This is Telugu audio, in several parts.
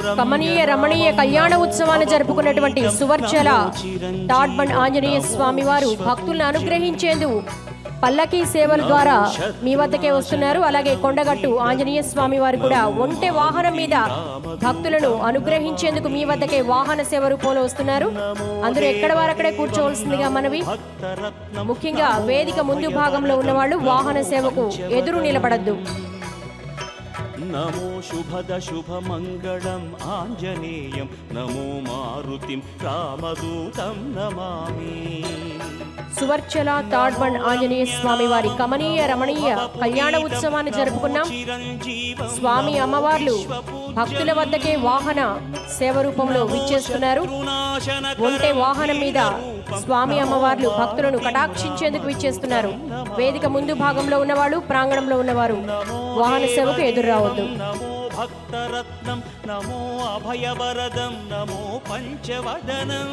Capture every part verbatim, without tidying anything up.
కమనీయ రమణీయ కళ్యాణ ఉత్సవాన్ని జరుపుకున్నటువంటి సువర్చల తాడ్బండ్ ఆంజనేయ స్వామి వారు భక్తులను అనుగ్రహించేందుకు పల్లకీ సేవల ద్వారా మీ వద్దకే వస్తున్నారు. అలాగే కొండగట్టు ఆంజనేయ స్వామి వారు కూడా ఒంటె వాహనం మీద భక్తులను అనుగ్రహించేందుకు మీ వద్దకే వాహన సేవ రూపంలో వస్తున్నారు. అందరూ ఎక్కడ వారక్కడే కూర్చోవలసిందిగా మనవి. ముఖ్యంగా వేదిక ముందు భాగంలో ఉన్నవాళ్ళు వాహన సేవకు ఎదురు నిలబడద్దు. నమో శుభద శుభమంగళం ఆంజనేయం నమో మారుతిం రామదూతం నమామి. సువర్చల తాడ్బండ్ ఆంజనేయ స్వామి వారి కమనీయ రమణీయ కళ్యాణ ఉత్సవాన్ని జరుపుకున్నాం. స్వామి అమ్మవార్లు భక్తుల వద్దకే వాహన సేవ రూపంలో విచ్చేస్తున్నారు. ఒంటె వాహనం మీద స్వామి అమ్మవార్లు భక్తులను కటాక్షించేందుకు విచ్చేస్తున్నారు. వేదిక ముందు భాగంలో ఉన్నవాళ్ళు, ప్రాంగణంలో ఉన్నవారు వాహన సేవకు ఎదురు రావద్దు. భక్తరత్నం నమో అభయవరదం నమో పంచవదనం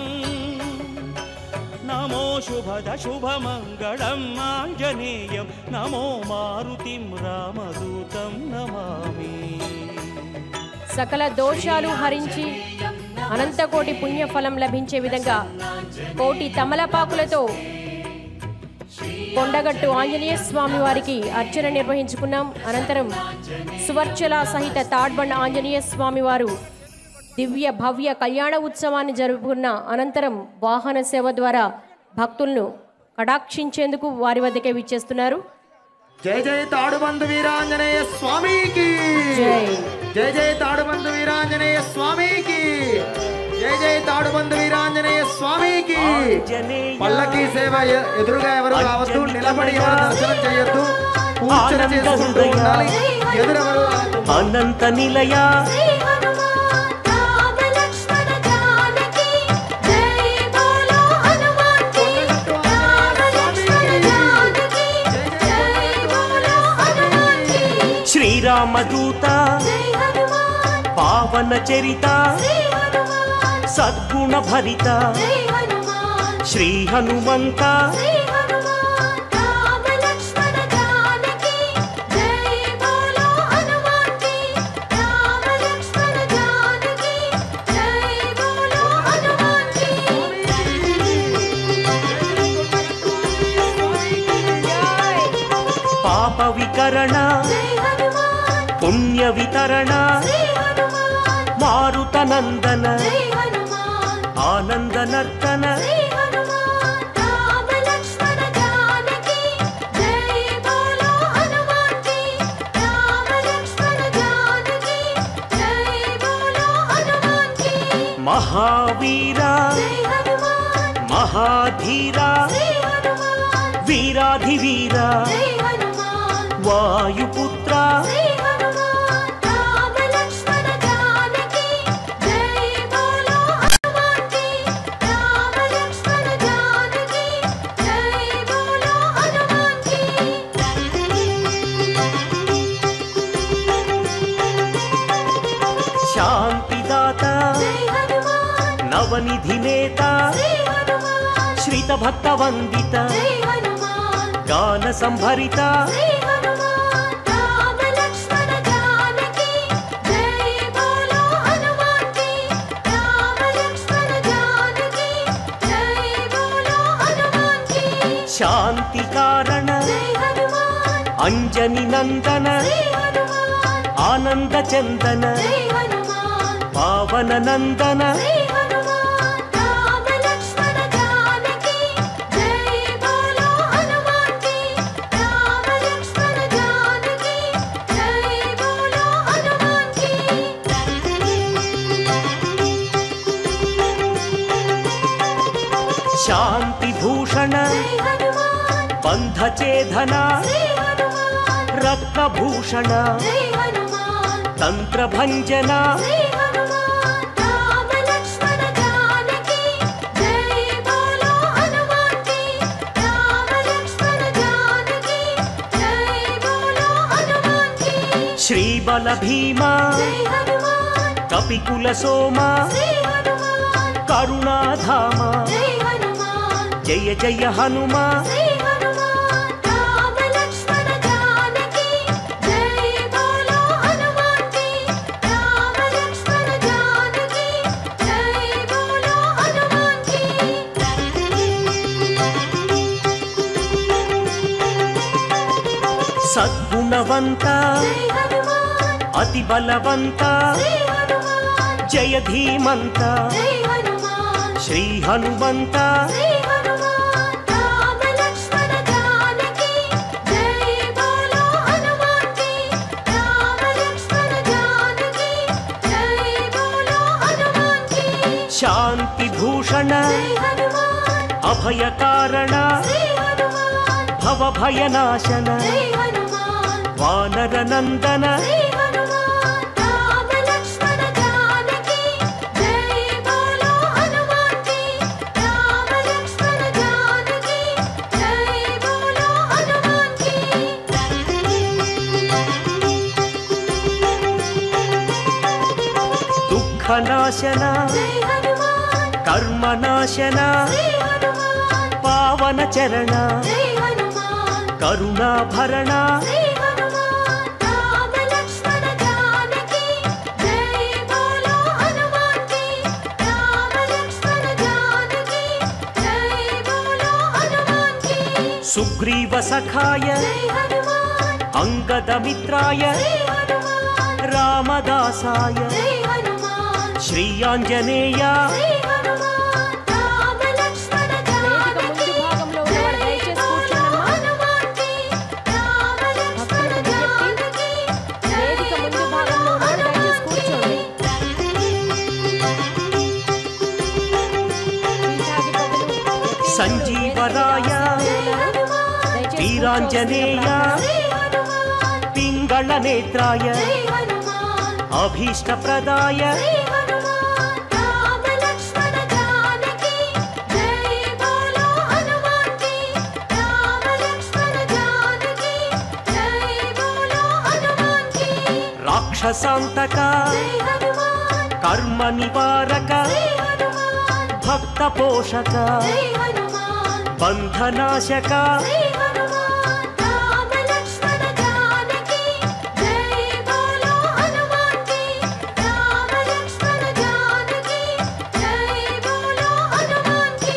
నమో శుభద శుభమంగళం ఆంజనేయం నమో మారుతిం రామదూతం నమామి. సకల దోషాలు హరించి అనంతకోటి పుణ్యఫలం లభించే విధంగా కోటి తమలపాకులతో కొండగట్టు ఆంజనేయ స్వామి వారికి అర్చన నిర్వహించుకున్నాం. అనంతరం సువర్చల సహిత తాడ్బండ్ ఆంజనేయ స్వామి వారు దివ్య భవ్య కళ్యాణ ఉత్సవాన్ని జరుపుకున్న అనంతరం వాహన సేవ ద్వారా భక్తులను కటాక్షించేందుకు వారి వద్దకే విచ్చేస్తున్నారు. జై జై తాడుబంధు వీరాంజనేయ స్వామికి జై. జై జై తాడుబంధు వీరాంజనేయ స్వామికి జై జై తాడుబంధు వీరాంజనేయ స్వామికి. పల్లకీ సేవ ఎదురుగా ఎవరు రావద్దు, నిలబడి ఎవరు దర్శనం చేయొద్దు, కూర్చొని చేసుకుంటూ ఉండాలి. ఎదురెవరు అనంత నిలయ శ్రీరామదూత పావన చరిత సద్గుణ భరిత శ్రీ హనుమంత పాప వికరణ పుణ్య వితరణ మారుత నందన ఆనంద నర్తన మహావీరా మహాధీరా వీరాధివీరా వాయుపుత్ర శాంతిదాత నవనిధి నేత శ్రీత భక్త వందిత గాన సంభరిత శాంతి కారణ అంజని నందన ఆనంద చందన పావన నందన శాంతి భూషణ బంధచేధన రత్నభూషణ తంత్రభంజన శ్రీబల భీమా కపికుల సోమ కరుణాధామ జయ జయ హనుమా సద్గుణవంత జై హనుమాన్ అతి బలవంత జై హనుమాన్ జయ ధీమంత జై హనుమాన్ శ్రీ హనుమంత జై హనుమాన్ రామ లక్ష్మణ జానకి జై బోలో హనుమాన్ కి రామ లక్ష్మణ జానకి జై బోలో హనుమాన్ కి శాంతి భూషణ జై హనుమాన్ అభయ కారణ జై హనుమాన్ భవ భయనాశన జై హనుమాన్ వానర నందన జై హనుమాన్ రామ లక్ష్మణ జానకి జై బోలో హనుమాన్ కి రామ లక్ష్మణ జానకి జై బోలో హనుమాన్ కి దుఃఖనాశన జై హనుమాన్ కర్మనాశన జై హనుమాన్ పావన చరణ జై హనుమాన్ కరుణాభరణ జై హనుమాన్ రామ లక్ష్మణ జానకి జై బోలో హనుమాన్ కి రామ లక్ష్మణ జానకి జై బోలో హనుమాన్ కి సుగ్రీవ సఖాయ జై హనుమాన్ అంగద మిత్రాయ జై హనుమాన్ రామదాసాయ జై హనుమాన్ శ్రీ ఆంజనేయ జై హనుమాన్ రామ లక్ష్మణ జానకి ముందు భాగంలో ఉన్నవారు దయచేసి కూర్చోండమ్మా. హనుమాన్ కి రామ లక్ష్మణ జానకి వేదిక ముందు భాగంలో ఉన్నవారు దయచేసి కూర్చోండి. పీఠాధిపతులు సంజీవరాయ దయచేసి వీరాంజనేయ జై హనుమాన్ పింగళ నేత్రాయ జై హనుమాన్ అభీష్ట ప్రదాయ జై హనుమాన్ రామ లక్ష్మణ జానకి జై బోలో హనుమాన్ కి రామ లక్ష్మణ జానకి జై బోలో హనుమాన్ కి రాక్షసాంతక జై హనుమాన్ కర్మ నివారక జై హనుమాన్ భక్త పోషక జై హనుమాన్ బంధనాశక జై హనుమాన్ రామ లక్ష్మణ జానకి జై బోలో హనుమాన్ కి రామ లక్ష్మణ జానకి జై బోలో హనుమాన్ కి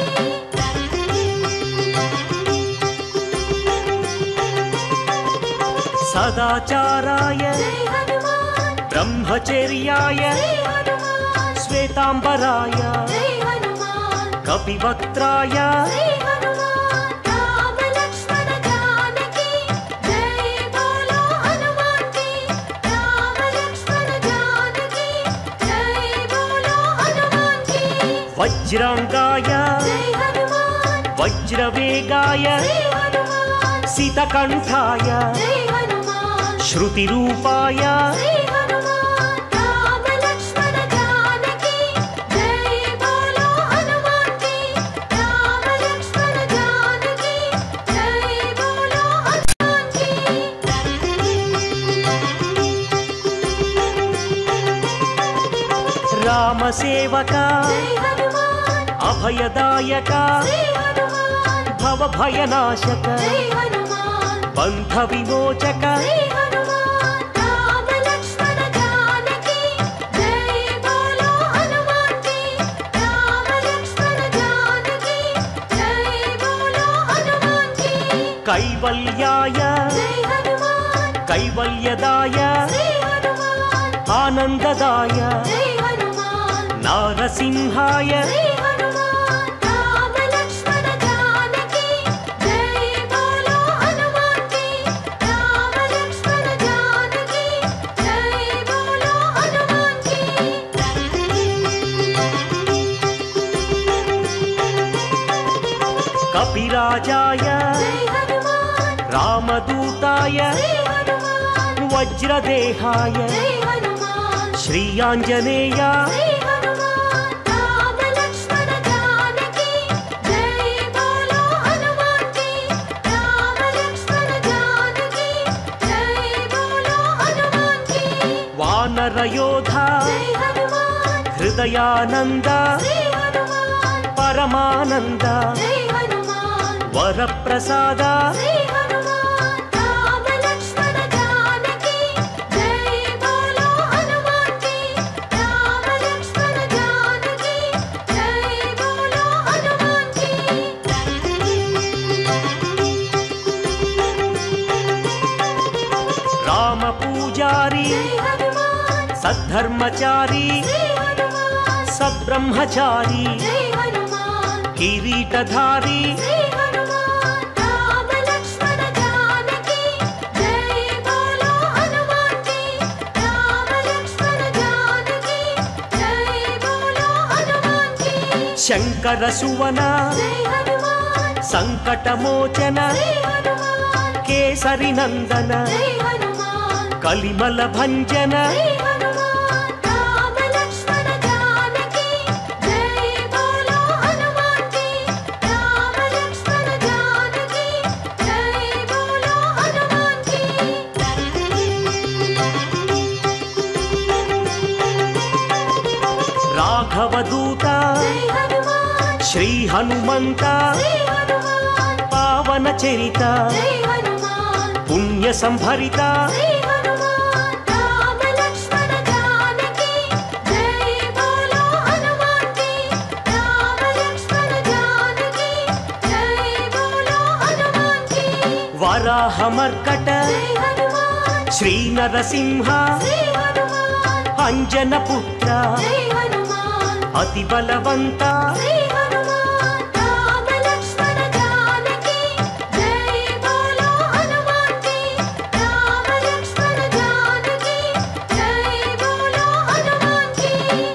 సదాచారాయ జై హనుమాన్ బ్రహ్మచర్యాయ జై హనుమాన్ శ్వేతాంబరాయ జై హనుమాన్ కపివక్త్రాయ జై హనుమాన్ రామ లక్ష్మణ జానకి జై బోలో హనుమాన్ కి రామ లక్ష్మణ జానకి జై బోలో హనుమాన్ కి వజ్రాంగాయ జై హనుమాన్ వజ్రవేగాయ జై హనుమాన్ సితకంఠాయ జై హనుమాన్ శృతిరూపాయ జై హనుమాన్ రామ లక్ష్మణ జానకి జై బోలో హనుమాన్ కి రామ లక్ష్మణ జానకి జై బోలో హనుమాన్ కి రామసేవక జై హనుమాన్ అభయదాయక జై హనుమాన్ భవభయనాశక జై హనుమాన్ బంధ విమోచక జై హనుమాన్ రామ లక్ష్మణ జానకి జై బోలో హనుమాన్ కి రామ లక్ష్మణ జానకి జై బోలో హనుమాన్ కి కైవల్యాయ జై హనుమాన్ కైవల్యదాయ జై హనుమాన్ ఆనందదాయ జై హనుమాన్ నారసింహాయ జై హనుమాన్ రామ లక్ష్మణ జానకి జై బోలో హనుమాన్ కి రామ లక్ష్మణ జానకి జై బోలో హనుమాన్ కి కపిరాజాయ జై హనుమాన్ రామదూతాయ జై హనుమాన్ వజ్రదేహాయ జై హనుమాన్ శ్రీ ఆంజనేయ జై హనుమాన్ రామ లక్ష్మణ జానకి జై బోలో హనుమాన్ కి రామ లక్ష్మణ జానకి జై బోలో హనుమాన్ కి వానరయోధ జై హనుమాన్ హృదయానంద జై హనుమాన్ పరమానంద జై హనుమాన్ వరప్రసాద జై హనుమాన్ రామ లక్ష్మణ జానకి జై బోలో హనుమాన్ కి రామ లక్ష్మణ జానకి జై బోలో హనుమాన్ కి सधर्मचारी जय हनुमान सद्ब्रह्मचारी जय हनुमान किरीटधारी जय हनुमान राम लक्ष्मण जानकी जय बोलो हनुमान की राम लक्ष्मण जानकी जय बोलो हनुमान की शंकर सुवन जय हनुमान संकटमोचन जय हनुमान केसरी नंदन जय हनुमान कलिमल भंजन जय हनुमान राम लक्ष्मण जानकी जय बोलो हनुमान की राम लक्ष्मण जानकी जय बोलो हनुमान की राघव दूता जय हनुमान श्री हनुमंत जय हनुमान पावन चरिता जय हनुमान पुण्य संभरिता जय हनुमान राम लक्ष्मण जानकी जय बोलो हनुमान की राम लक्ष्मण जानकी जय बोलो हनुमान की वराह मर्कट जय हनुमान श्री नरसिंह जय हनुमान अंजन पुत्र जय हनुमान अति बलवंत जय हनुमान राम लक्ष्मण जानकी जय बोलो हनुमान की राम लक्ष्मण जानकी जय बोलो हनुमान की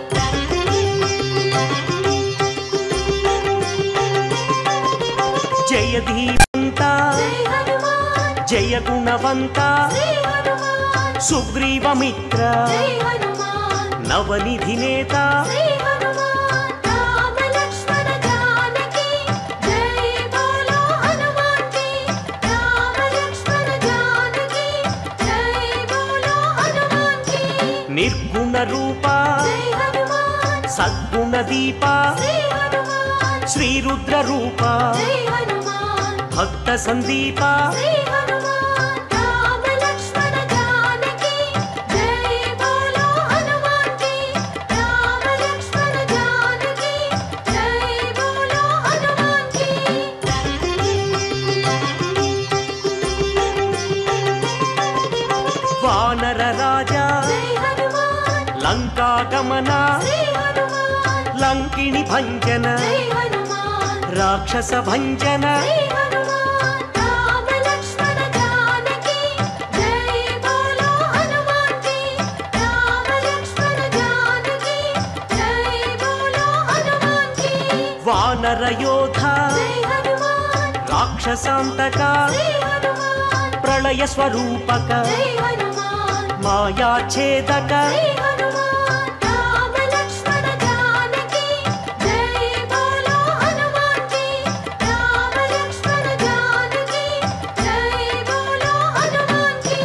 जय धीमंत जय हनुमान जय गुणवंत जय हनुमान सुग्रीव मित्र जय हनुमान नवनिधि नेता जय हनुमान राम लक्ष्मण जानकी जय बोलो हनुमान की राम लक्ष्मण जानकी जय बोलो हनुमान की निर्गुण रूप जय हनुमान सद्गुण दीप जय हनुमान श्री रुद्र रूप जय हनुमान भक्त संदीप जय हनुमान राम लक्ष्मण जानकी जय बोलो हनुमान की राम लक्ष्मण जानकी जय बोलो हनुमान की वानर राजा जय हनुमान लंका गमन जय हनुमान लंकिणी भंजन जय हनुमान राक्षस भंजन जय हनुमान राम लक्ष्मण जानकी जय बोलो हनुमान की राम लक्ष्मण जानकी जय बोलो हनुमान की वानर योधा जय हनुमान राक्षसांतक जय हनुमान प्रलय स्वरूपक जय हनुमान माया छेदक जय हनुमान राम लक्ष्मण जानकी जय बोलो हनुमान की राम लक्ष्मण जानकी जय बोलो हनुमान की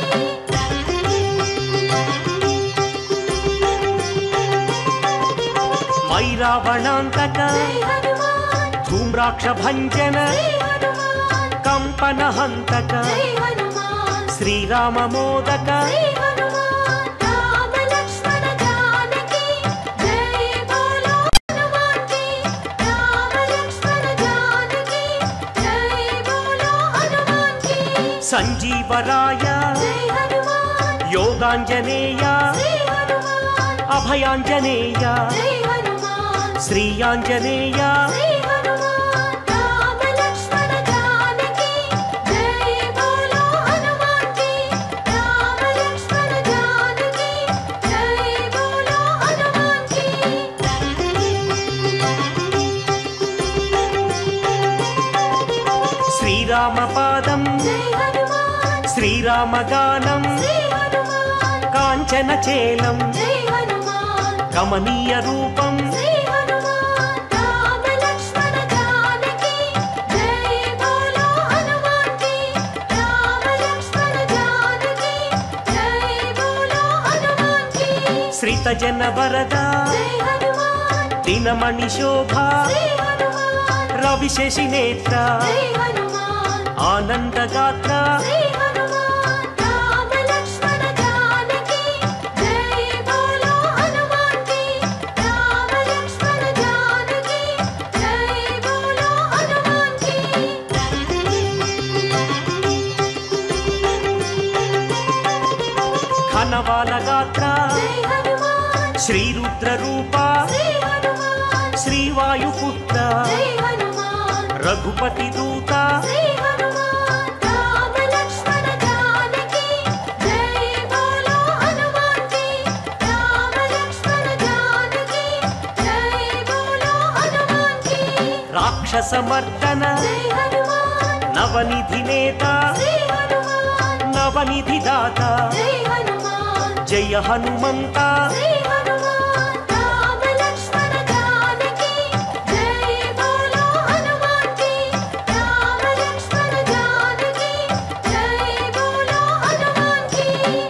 मैरावणांतक जय हनुमान धूम्राक्ष भंजन जय हनुमान कंपन हंतक जय हनुमान श्रीराम मोदक जय हनुमान राम लक्ष्मण जानकी जय बोलो हनुमान की राम लक्ष्मण जानकी जय बोलो हनुमान की संजीवराय जय हनुमान योगांजनेय जय हनुमान अभयांजनेय जय हनुमान श्रीयांजनेय जय हनुमान राम लक्ष्मण जानकी जय बोलो हनुमान की राम लक्ष्मण जानकी जय बोलो हनुमान की श्रीराम पादं जय हनुमान श्रीराम गानं जय हनुमान कांचन चेलं जय हनुमान कमनीय रूपं जय हनुमान राम लक्ष्मण जानकी जय बोलो हनुमान की राम लक्ष्मण जानकी जय बोलो हनुमान की श्रित जन वरदा जय हनुमान दिनमणि शोभा जय हनुमान रविशेषि नेत्र जय हनुमान आनंद गात्र जय हनुमान राम लक्ष्मण जानकी जय बोलो हनुमान की राम लक्ष्मण जानकी जय बोलो हनुमान की घनवाल गात्र जय हनुमान रुद्र रूपा श्री हनुमान श्री वायुपुत्र जय हनुमान रघुपति दूता श्री हनुमान राम लक्ष्मण जानकी जय बोलो हनुमान की राम लक्ष्मण जानकी जय बोलो हनुमान की राक्षस मर्दन जय हनुमान नवनिधि नेता श्री हनुमान नवनिधि दाता जय हनुमान जय हनुमंता श्री हनुमान राम लक्ष्मण जानकी जय बोलो हनुमान की राम लक्ष्मण जानकी जय बोलो हनुमान की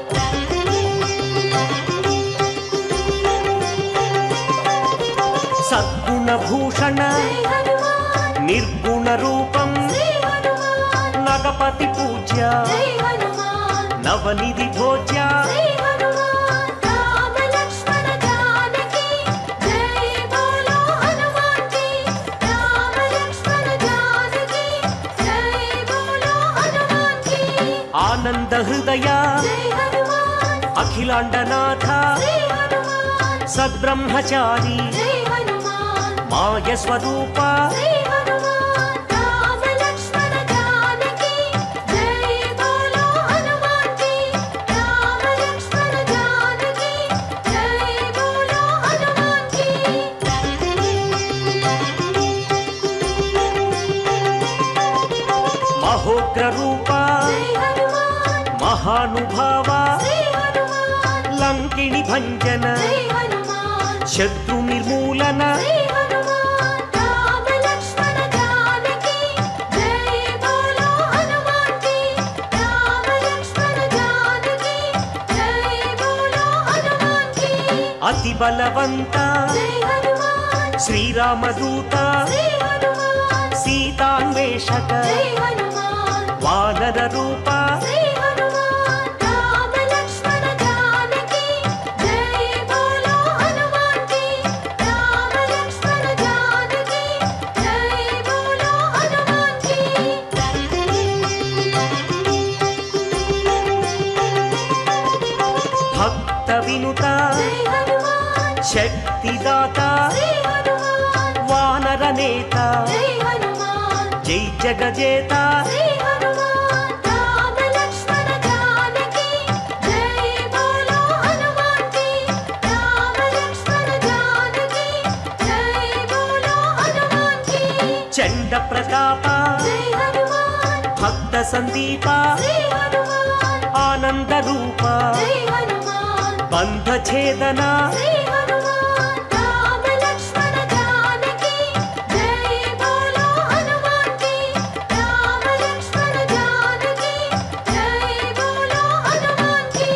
सद्गुण भूषण जय हनुमान निर्गुण रूपम श्री हनुमान नगपति पूज्य जय हनुमान नवनिधि भोज्य श्री हनुमान राम लक्ष्मण जानकी जय बोलो हनुमान की राम लक्ष्मण जानकी जय बोलो हनुमान की आनंद हृदय जय हनुमान अखिलांडनाथ श्री हनुमान सद्ब्रह्मचारी जय हनुमान माय स्वरूप श्री हनुमान राम लक्ष्मण जानकी जय बोलो हनुमान की राम लक्ष्मण जानकी जय बोलो हनुमान की महोग्र रूप जय हनुमान महानुभाव श्री हनुमान लंकिणी भंजन जय हनुमान शत्रु निर्मूलन श्री हनुमान राम लक्ष्मण जानकी जय बोलो हनुमान की राम लक्ष्मण जानकी जय बोलो हनुमान की अति बलवंत जय हनुमान श्रीराम दूत श्री हनुमान सीतान्वेषक जय हनुमान वानर रूप श्री हनुमान राम लक्ष्मण जानकी जय बोलो हनुमान की राम लक्ष्मण जानकी जय बोलो हनुमान की भक्त विनुता जय हनुमान शक्तिदाता श्री हनुमान वानर नेता जय हनुमान जय जगजेता श्री हनुमान राम लक्ष्मण जानकी जय बोलो हनुमान की राम लक्ष्मण जानकी जय बोलो हनुमान की चंड प्रताप जय हनुमान भक्त संदीप श्री हनुमान आनंद रूप जय हनुमान बंध छेदना श्री हनुमान राम लक्ष्मण जानकी जय बोलो हनुमान की राम लक्ष्मण जानकी जय बोलो हनुमान की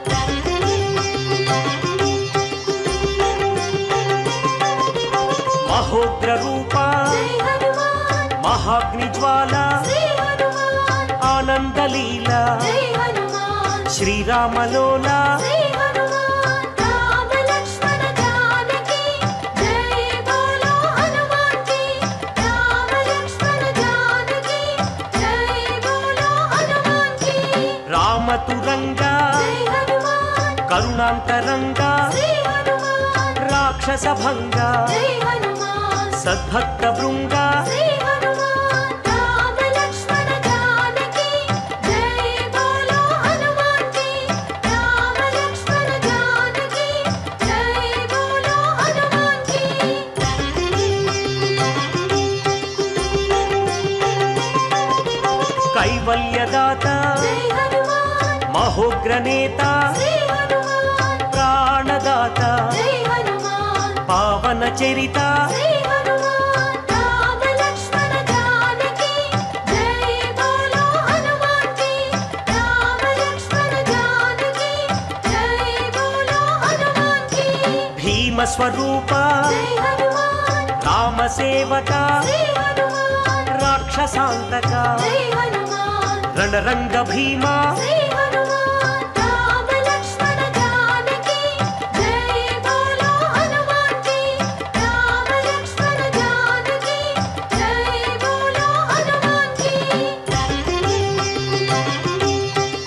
महोग्र रूप जय हनुमान महाग्निज्वाला श्री हनुमान आनंद लीला जय हनुमान श्रीराम लोला श्री हनुमान राम लक्ष्मण जानकी जय बोलो हनुमान की राम लक्ष्मण जानकी जय बोलो हनुमान की राम तुरंगा जय हनुमान करुणांतरंगा श्री हनुमान राक्षस भंगा जय हनुमान सद्भक्त भृंगा श्री हनुमान राम लक्ष्मण जानकी जय बोलो हनुमान की राम लक्ष्मण जानकी जय बोलो हनुमान की कैवल्यदाता जय हनुमान महोग्र नेता श्री हनुमान प्राणदाता जय हनुमान पावन चरिता श्री हनुमान राम लक्ष्मण जानकी जय बोलो हनुमान की राम लक्ष्मण जानकी जय बोलो हनुमान की भीम स्वरूप जय हनुमान राम सेवका श्री हनुमान राक्षसांतका जय हनुमान रणरंग भीमा श्री हनुमान राम लक्ष्मण जानकी जय बोलो हनुमान की राम लक्ष्मण जानकी जय बोलो हनुमान की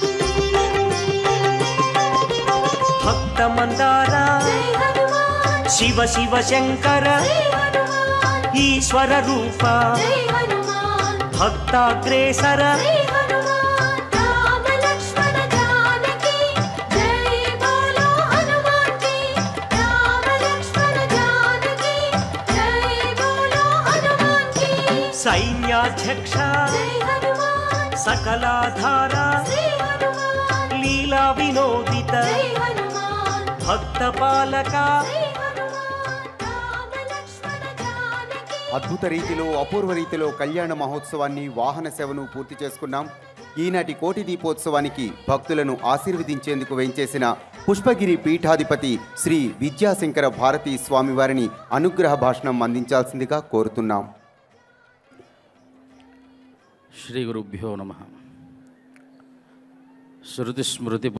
भक्त मंदारा जय हनुमान శివ శివ శంకర జై హనుమాన్ ఈశ్వర రూప జై హనుమాన్ భక్తాగ్రేసర జై హనుమాన్ రామ లక్ష్మణ జానకి జై బోలో హనుమాన్ కి రామ లక్ష్మణ జానకి జై బోలో హనుమాన్ కి సైన్యాధ్యక్ష జై హనుమాన్ సకలాధార శ్రీ హనుమాన్ లీలా వినోదిత జై హనుమాన్ భక్త పాలక జై హనుమాన్ రామ లక్ష్మణ జానకి అద్భుత రీతిలో అపూర్వ రీతిలో కళ్యాణ మహోత్సవాన్ని వాహన సేవను పూర్తి చేసుకున్నాం. ఈనాటి కోటి దీపోత్సవానికి భక్తులను ఆశీర్వదించేందుకు వేంచేసిన పుష్పగిరి పీఠాధిపతి శ్రీ విద్యాశంకర భారతీ స్వామివారిని అనుగ్రహ భాషణం అందించాల్సిందిగా కోరుతున్నాం. శ్రీ గురుభ్యో నమః. శృతి స్మృతి